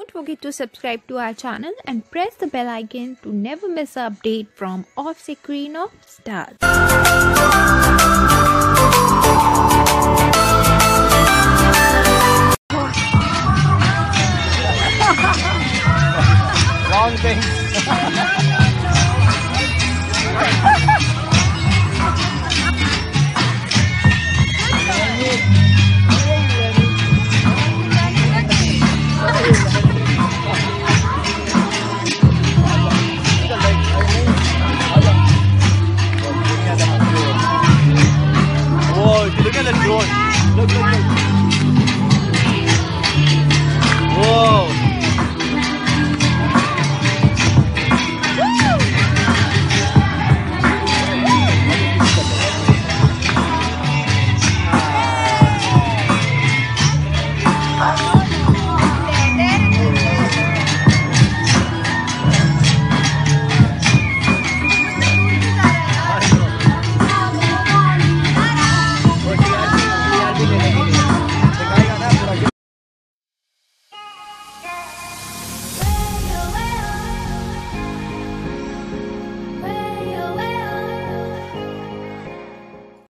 Don't forget to subscribe to our channel and press the bell icon to never miss an update from off-screen of stars. Wrong thing.